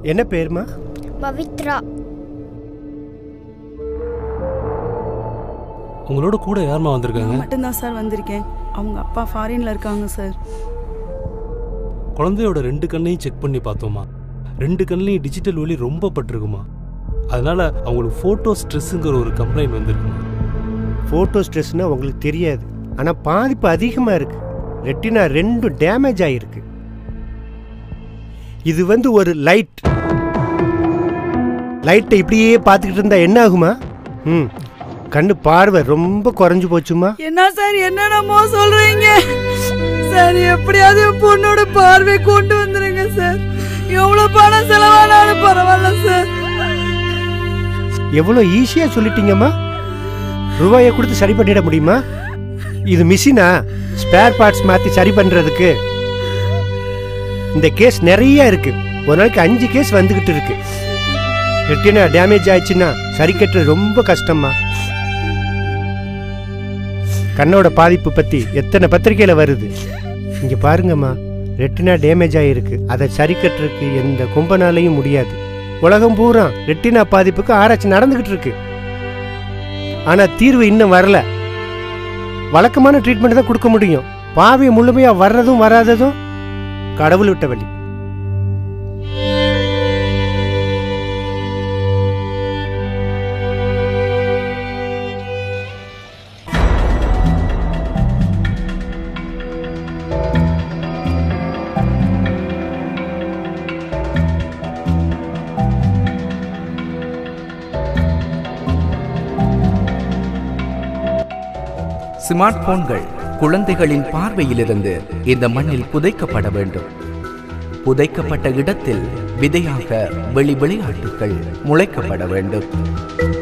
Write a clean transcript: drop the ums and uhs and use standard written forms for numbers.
என்ன பேருமா? பவித்ரா. உங்களோட கூட யாருமா வந்திருக்காங்க? நான் மட்டும்தான் சார் வந்திருக்கேன். அவங்க அப்பா ஃபாரின்ல இருக்காங்க சார். குழந்தையோட 2 கண்ணையும் செக் பண்ணி பார்த்தோமா, 2 கண்ணையும் டிஜிட்டல் ஒளி ரொம்ப பட்டிருக்குமா. அதனால அவங்களுக்கு ஃபோட்டோ ஸ்ட்ரெஸ்ஸுங்கிற ஒரு கம்ப்ளைண்ட் வந்திருக்குமா. ஃபோட்டோ ஸ்ட்ரெஸ்னால் உங்களுக்கு தெரியாது, ஆனால் பாதிப்பு அதிகமாக இருக்குது. ரெட்டினா 2 டேமேஜ் ஆகிருக்கு. இது ஒரு லைட்டை இப்படியே பார்த்துக்கிட்டு இருந்தா என்ன ஆகுமா? கண்ணு பார்வை ரொம்ப குறைஞ்சு போச்சுமா. என்ன சார் என்னென்னமோ சொல்றீங்க சார்? எப்படியாவது பொண்ணோட பார்வை கொண்டு வந்துருங்க சார். எவ்வளவு பணம் செலவானாலும் பரவாயில்ல சார். எவ்வளோ ஈஸியாக சொல்லிட்டீங்கம்மா. ரூபாயை கொடுத்து சரி பண்ணிட முடியுமா? இது மிஷினா ஸ்பேர் பார்ட்ஸ் மாற்றி சரி பண்ணுறதுக்கு? இந்த கேஸ் நிறைய இருக்கு. ஒரு நாளைக்கு 5 கேஸ் வந்துகிட்டு இருக்கு. ரெட்டினா டேமேஜ் ஆயிடுச்சுன்னா சரி கட்டுறது ரொம்ப கஷ்டமா. கண்ணோட பாதிப்பு பத்தி எத்தனை பத்திரிகையில வருது. இங்க பாருங்கம்மா, ரெட்டினா டேமேஜ் ஆயிருக்கு. அதை சரி கட்டுறதுக்கு எந்த கும்பனாலையும் முடியாது. உலகம் பூரா ரெட்டினா பாதிப்புக்கு ஆராய்ச்சி நடந்துகிட்டு இருக்கு. ஆனா தீர்வு இன்னும் வரல. வழக்கமான ட்ரீட்மெண்ட் தான் கொடுக்க முடியும். பாவி முழுமையா வர்றதும் வராததும் கடவுள் விட்ட வழி. ஸ்மார்ட் போன்கள் குழந்தைகளின் பார்வையிலிருந்து இந்த மண்ணில் புதைக்கப்பட வேண்டும். புதைக்கப்பட்ட இடத்தில் விதையாக வெளி விளையாட்டுகள் முளைக்கப்பட வேண்டும்.